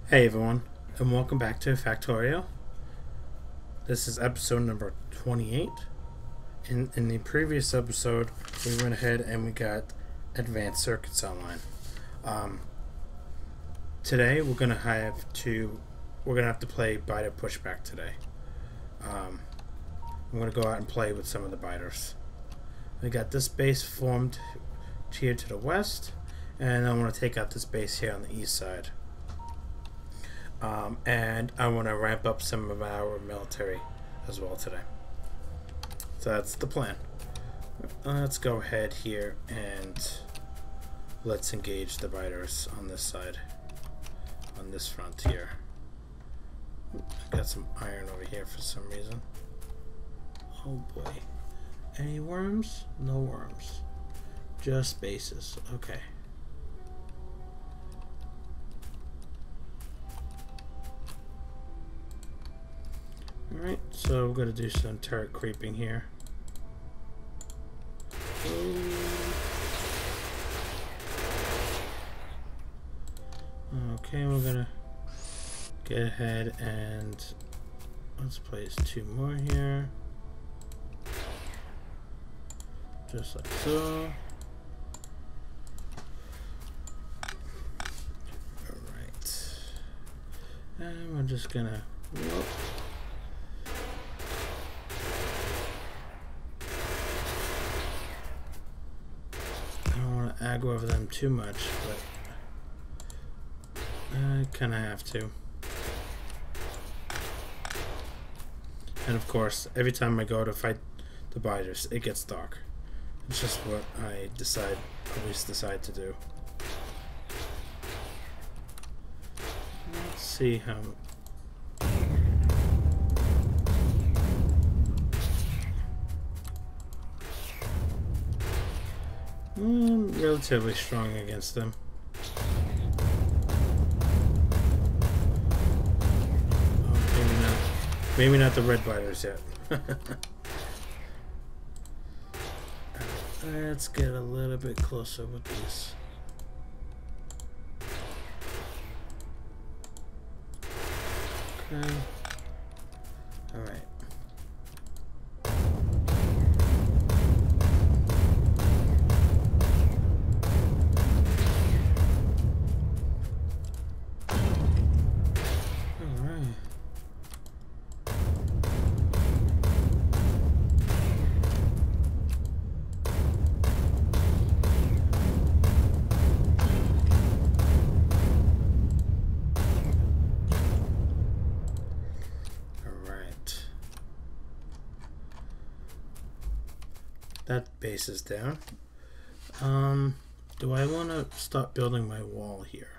Hey everyone, and welcome back to Factorio. This is episode number 28. In the previous episode, we went ahead and we got advanced circuits online. Today we're gonna have to play biter pushback today. I'm gonna go out and play with some of the biters. We got this base formed here to the west, and I want to take out this base here on the east side. And I want to ramp up some of our military as well today. So that's the plan. Let's go ahead here and let's engage the biters on this side, on this front here. I got some iron over here for some reason. Oh boy. Any worms? No worms. Just bases. Okay. Alright, so we're going to do some turret creeping here. Okay, we're going to get ahead and let's place two more here. Just like so. Alright. And we're just going to... aggro over them too much, but I kind of have to. And of course, every time I go to fight the biters, it gets dark. It's just what I always decide to do. Let's see how... relatively strong against them. Oh, maybe not the red biters yet. Let's get a little bit closer with these. Okay. All right. That base is down. Do I want to stop building my wall here?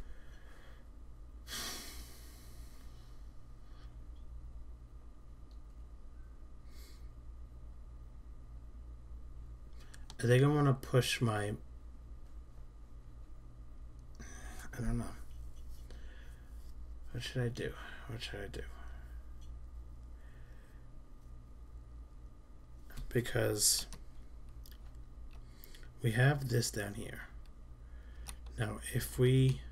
I think I want to push my... I don't know. What should I do? What should I do? Because we have this down here. Now, if we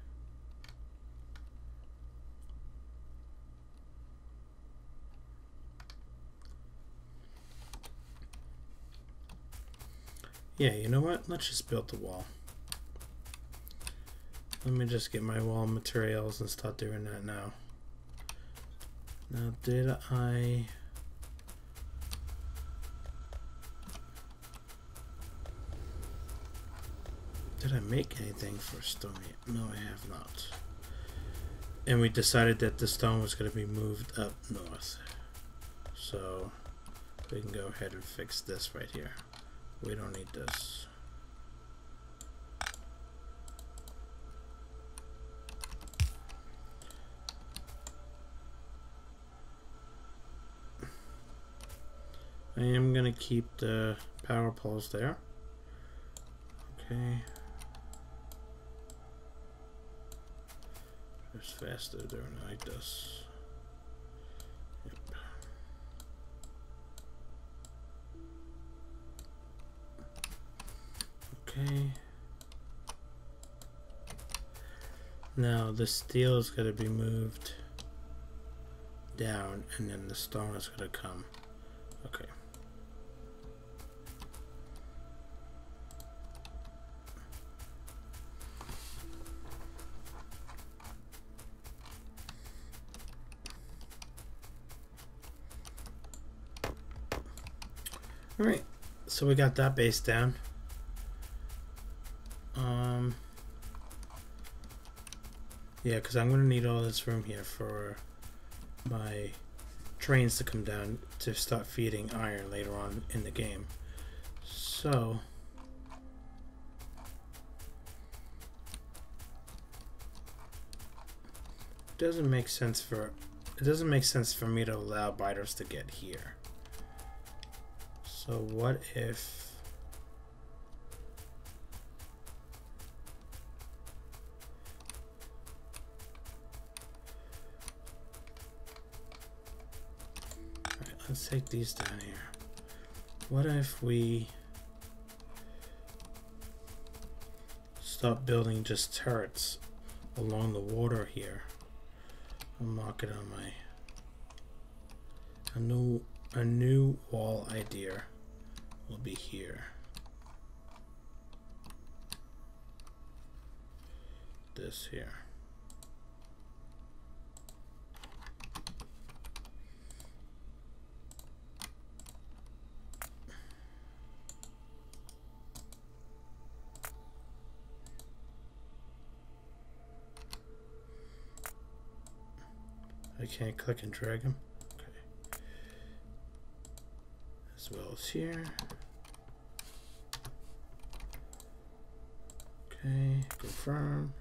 you know what? Let's just build the wall. Let me just get my wall materials and start doing that now. Now, did I make anything for stone yet? No, I have not. And we decided that the stone was going to be moved up north. So we can go ahead and fix this right here. We don't need this. I am going to keep the power poles there. Okay. It's faster doing it like this. Yep. Okay. Now the steel is going to be moved down, and then the stone is going to come. Okay. All right, so we got that base down. Yeah, because I'm going to need all this room here for my trains to come down to start feeding iron later on in the game. So it doesn't make sense for me to allow biters to get here. So what if let's take these down here. What if we start building just turrets along the water here? I'll mark it on my a new wall idea will be here. This here. I can't click and drag them. Okay. As well as here. Okay, confirm.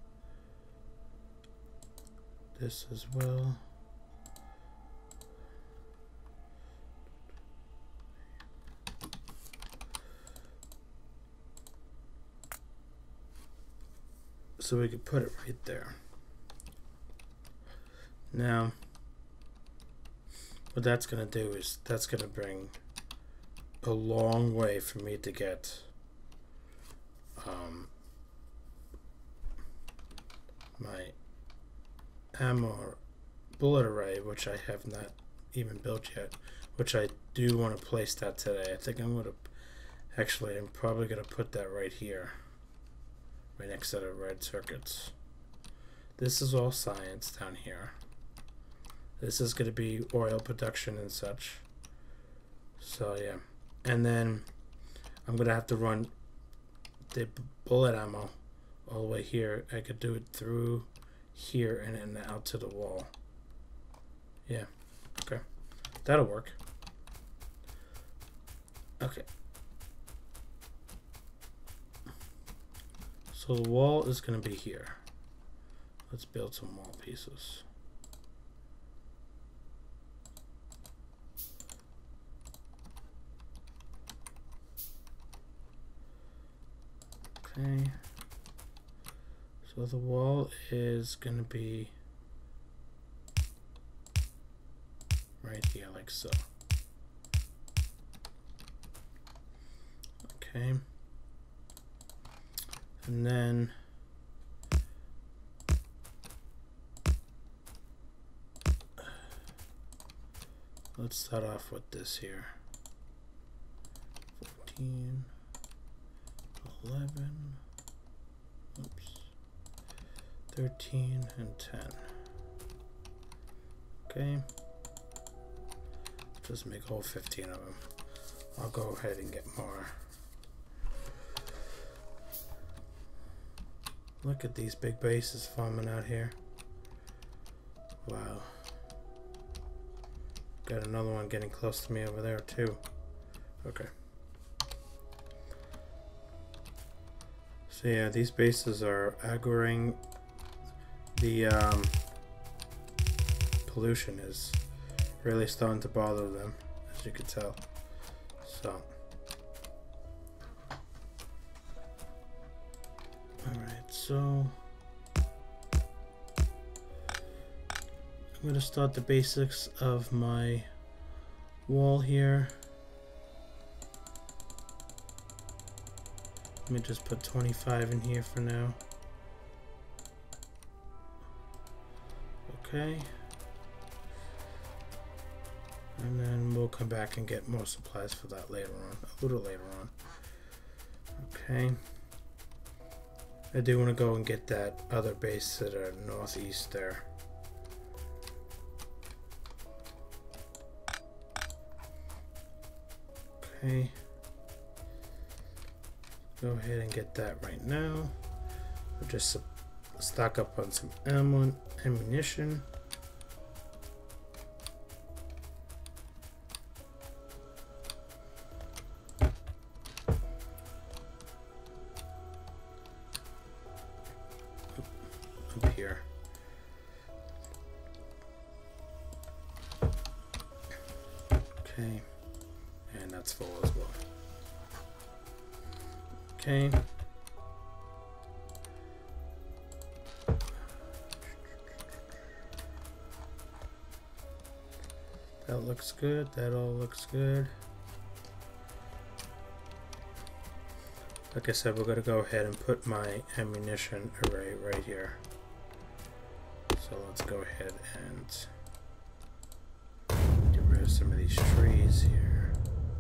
This as well. So we could put it right there. Now, what that's going to do is that's going to bring a long way for me to get my ammo bullet array, which I have not even built yet, which I do want to place that today. I think I'm going to actually, I'm probably going to put that right here, right next to the red circuits. This is all science down here. This is going to be oil production and such. So yeah, and then I'm going to have to run the bullet ammo all the way here. I could do it through here and then out to the wall. Yeah, okay, that'll work. Okay, so the wall is going to be here. Let's build some wall pieces. Okay, so the wall is going to be right here, like so. Okay, and then let's start off with this here. 14, 11, oops, 13, and 10. Okay, just make all 15 of them. I'll go ahead and get more. Look at these big bases forming out here. Wow. Got another one getting close to me over there too. Okay. So yeah, these bases are aggroing. The pollution is really starting to bother them, as you can tell. So, alright, so I'm going to start the basics of my wall here. Let me just put 25 in here for now. Okay. And then we'll come back and get more supplies for that later on, a little later on. Okay. I do want to go and get that other base to the northeast there. Okay. Go ahead and get that right now. We'll just stock up on some ammunition. Up here. Okay. And that's full as well. Okay. That looks good. That all looks good. Like I said, we're going to go ahead and put my ammunition array right here. So let's go ahead and get rid of some of these trees here.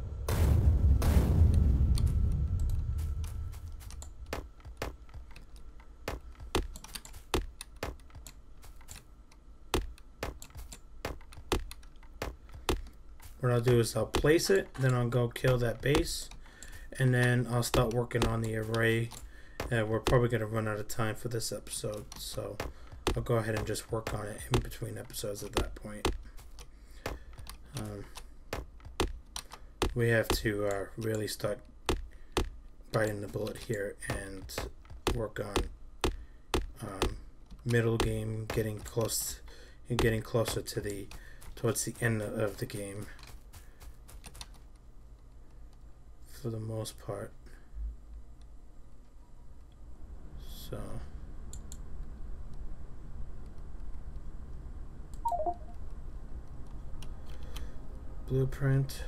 What I'll do is I'll place it, then I'll go kill that base, and then I'll start working on the array. We're probably going to run out of time for this episode, so I'll go ahead and just work on it in between episodes at that point. We have to really start biting the bullet here and work on middle game, getting closer to towards the end of the game. For the most part. So blueprint,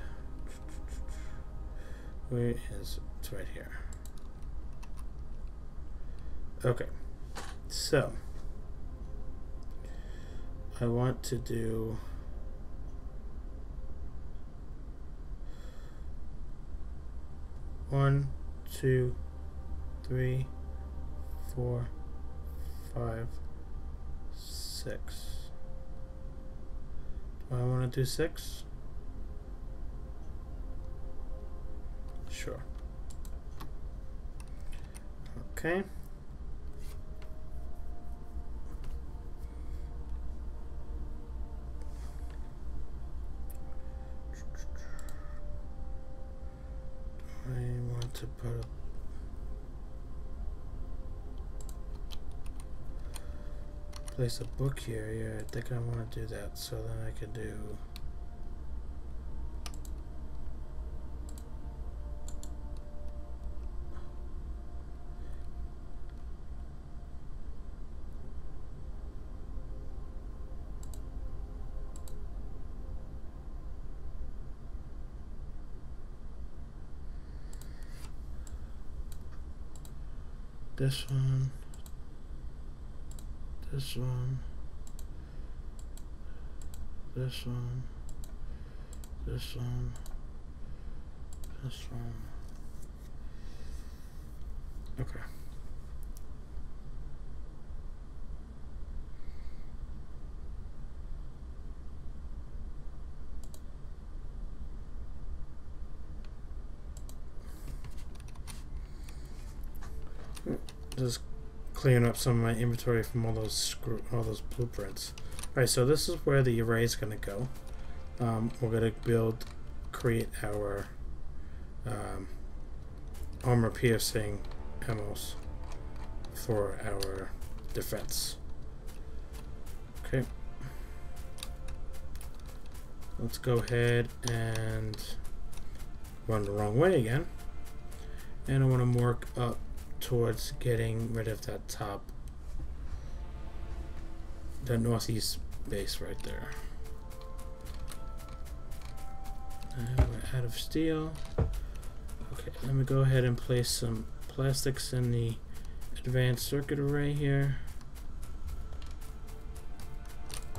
where is it's right here. Okay, so I want to do one, 2, 3, 4, 5, 6. Do I want to do 6? Sure. Okay. I want to put a place a book here. Yeah, I think I want to do that so then I can do this one, this one, this one, this one, this one. Okay. Just clearing up some of my inventory from all those blueprints. All right, so this is where the array is going to go. We're going to create our armor piercing ammos for our defense. Okay. Let's go ahead and run the wrong way again. And I want to work up towards getting rid of that the northeast base right there. We're out of steel. Okay, let me go ahead and place some plastics in the advanced circuit array here.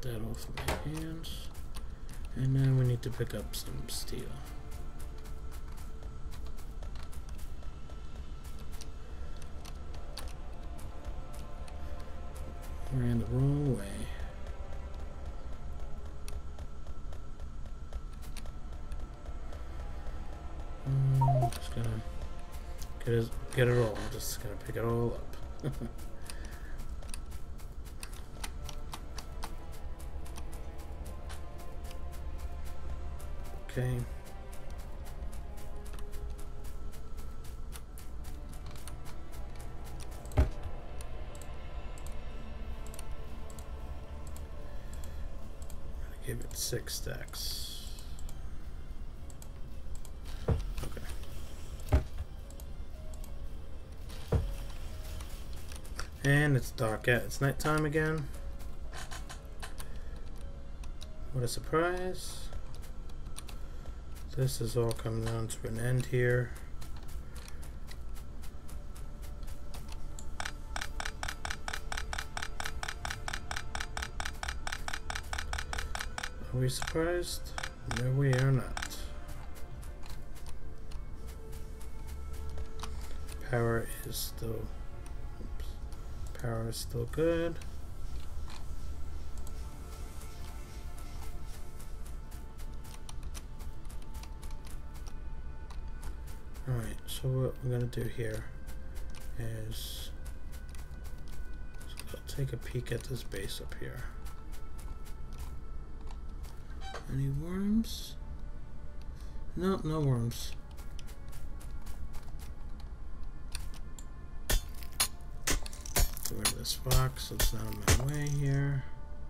get that off my hands. And now we need to pick up some steel. Ran the wrong way. Just gonna get it all. I'm just gonna pick it all up. Okay. Give it 6 stacks. Okay. And it's dark. Yeah, it's nighttime again. What a surprise. This is all coming down to an end here. Are we surprised? No, we are not. Power is still, power is still good. Alright, so what we're going to do here is take a peek at this base up here. Any worms? No, no worms. Get rid of this fox so it's not in my way here.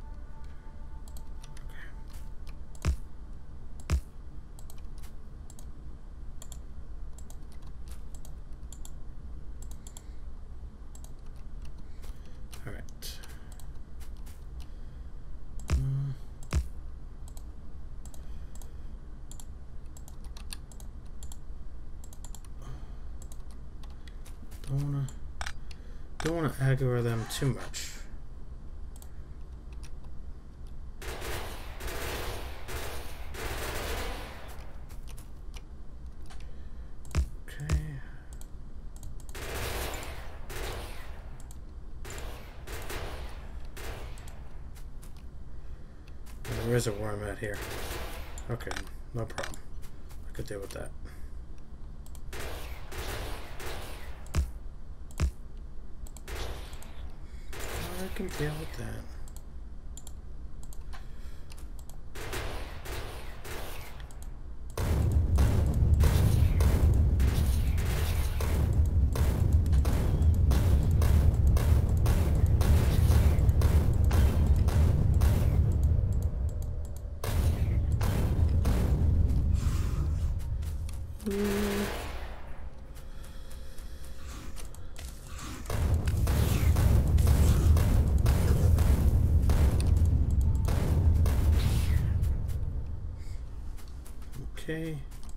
Don't wanna aggro them too much. Okay. There is a worm out here. Okay, no problem. I could deal with that. I can deal with that. Okay.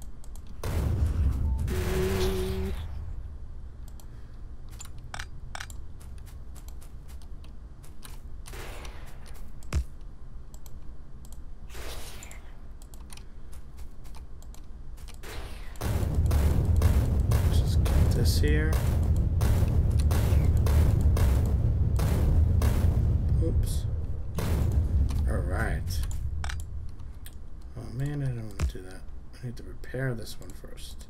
Just get this here. Oops. All right. Oh man, I don't want to do that. I need to repair this one first.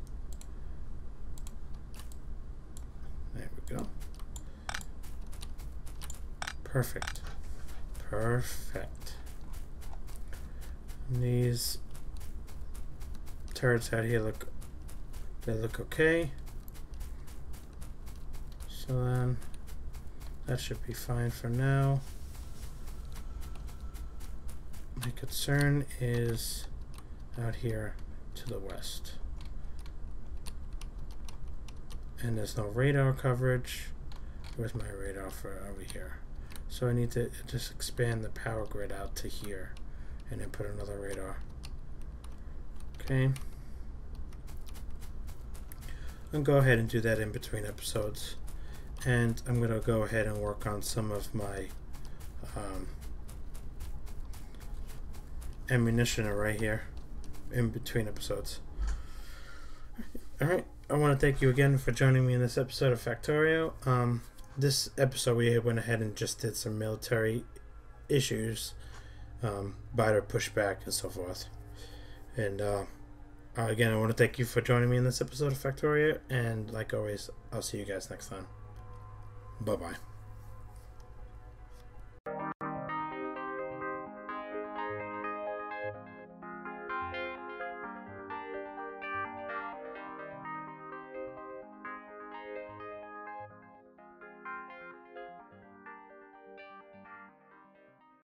There we go. Perfect. Perfect. And these turrets out here look, they look okay. So then that should be fine for now. My concern is out here to the west. And there's no radar coverage. Where's my radar for over here? So I need to just expand the power grid out to here and then put another radar. Okay. I'll go ahead and do that in between episodes. And I'm going to go ahead and work on some of my ammunition right here in between episodes. Alright, I want to thank you again for joining me in this episode of Factorio. This episode we went ahead and just did some military issues, biter pushback and so forth. And again, I want to thank you for joining me in this episode of Factorio, and like always, I'll see you guys next time. Bye bye.